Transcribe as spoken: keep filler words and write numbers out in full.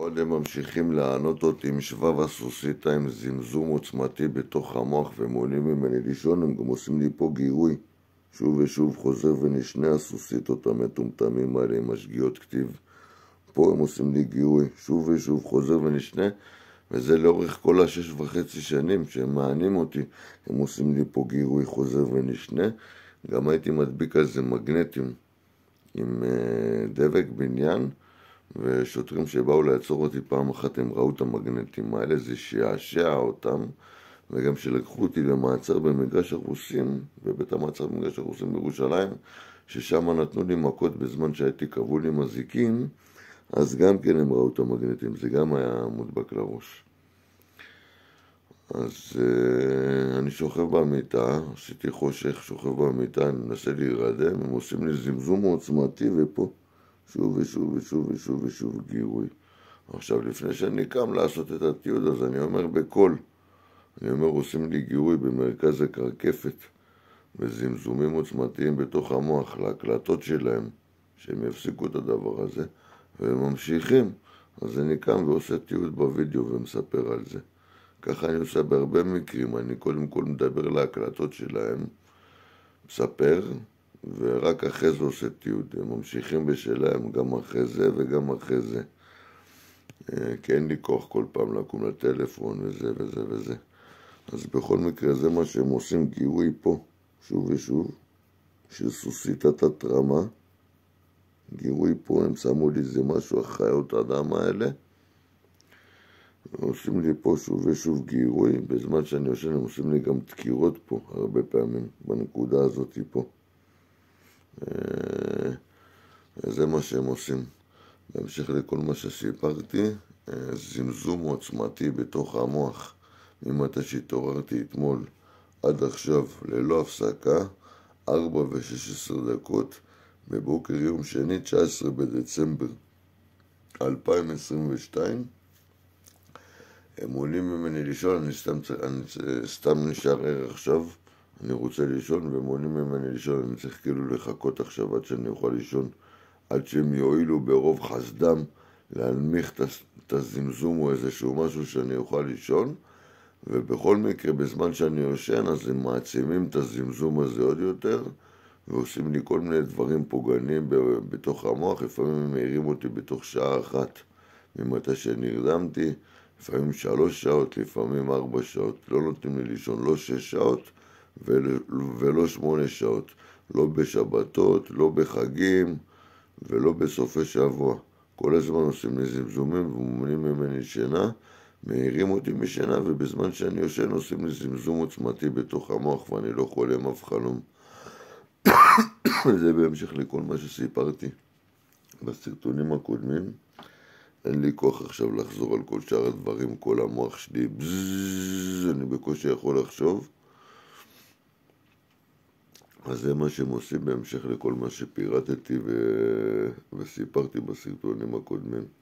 עוד הם ממשיכים לענות אותי עם שבב הסוסיתא עם זמזום עוצמתי בתוך המוח ומונעים ממני לישון. הם גם עושים לי פה גירוי שוב ושוב חוזר ונשנה הסוסיתות המטומטמים האלה עם השגיאות כתיב. פה הם עושים לי גירוי שוב ושוב חוזר ונשנה, וזה לאורך כל השש וחצי שנים שהם מענים אותי. הם עושים לי פה גירוי חוזר ונשנה. גם הייתי מדביק על זה מגנטים עם דבק בניין, ושוטרים שבאו לעצור אותי פעם אחת הם ראו את המגנטים האלה, זה שעשע אותם. וגם שלקחו אותי למעצר במגרש הרוסים, בבית המעצר במגרש הרוסים בירושלים, ששם נתנו לי מכות בזמן שהייתי כבול עם הזיקים, אז גם כן הם ראו את המגנטים, זה גם היה מודבק לראש. אז uh, אני שוכב במיטה, עשיתי חושך, שוכב במיטה, אני מנסה להירדם, הם עושים לי זמזום עוצמתי ופה שוב ושוב ושוב ושוב ושוב גירוי. עכשיו לפני שאני קם לעשות את התיעוד, אז אני אומר בקול, אני אומר עושים לי גירוי במרכז הקרקפת וזמזומים עוצמתיים בתוך המוח להקלטות שלהם, שהם יפסיקו את הדבר הזה, והם ממשיכים. אז אני קם ועושה תיעוד בווידאו ומספר על זה. ככה אני עושה בהרבה מקרים, אני קודם כל מדבר להקלטות שלהם, מספר, ורק אחרי זה עושה תיעוד. הם ממשיכים בשלהם גם אחרי זה וגם אחרי זה. כי אין לי כוח כל פעם לקום לטלפון וזה וזה וזה. אז בכל מקרה זה מה שהם עושים, גירוי פה, שוב ושוב, של סוסיתת התרמה. גירוי פה, הם שמו לי זה משהו, החיות האדם האלה. עושים לי פה שוב ושוב גירוי, בזמן שאני יושן הם עושים לי גם דקירות פה, הרבה פעמים, בנקודה הזאת פה. זה מה שהם עושים. בהמשך לכל מה שסיפרתי, זמזום עוצמתי בתוך המוח, ממתי שהתעוררתי אתמול עד עכשיו, ללא הפסקה, ארבע ושש עשרה דקות, בבוקר יום שני, תשעה עשר בדצמבר אלפיים עשרים ושתיים. הם עולים ממני לישון, אני סתם, אני סתם נשאר ער עכשיו, אני רוצה לישון, והם עולים ממני לישון, אני צריך כאילו לחכות עכשיו עד שאני אוכל לישון, עד שהם יועילו ברוב חסדם להנמיך את הזמזום או איזשהו משהו שאני אוכל לישון. ובכל מקרה בזמן שאני יושן אז הם מעצימים את הזמזום הזה עוד יותר ועושים לי כל מיני דברים פוגעניים בתוך המוח. לפעמים הם מעירים אותי בתוך שעה אחת ממתי שנרדמתי, לפעמים שלוש שעות, לפעמים ארבע שעות. לא נותנים לי לישון לא שש שעות ולא שמונה שעות, לא בשבתות, לא בחגים ולא בסופי שבוע. כל הזמן עושים לי זמזומים ומונעים ממני שינה, מעירים אותי משינה, ובזמן שאני יושן עושים לי זמזום עוצמתי בתוך המוח ואני לא חולם אף חלום. זה בהמשך לכל מה שסיפרתי בסרטונים הקודמים. אין לי כוח עכשיו לחזור על כל שאר הדברים, כל המוח שלי בזזז, אני בקושי יכול לחשוב. אז זה מה שהם עושים בהמשך לכל מה שפירטתי ו... וסיפרתי בסרטונים הקודמים.